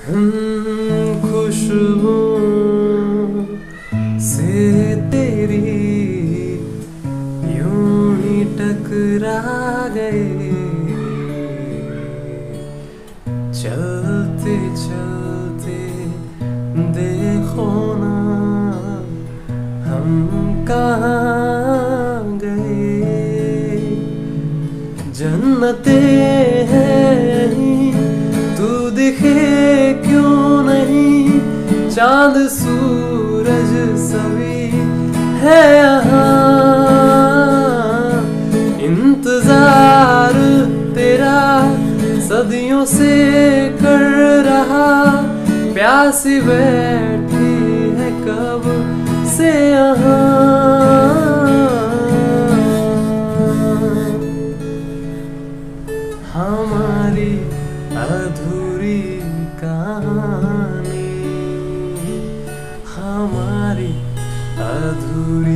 खुशबू से तेरी यूं ही टकरा गए, चलते चलते देखो ना हम कहाँ गए। जन्नते हैं तू दिखे क्यों नहीं, चांद सूरज सभी है यहाँ। इंतजार तेरा सदियों से कर रहा, प्यासी बैठी है कब से यहाँ। हमारी अधूरी कहानी, हमारी अधूरी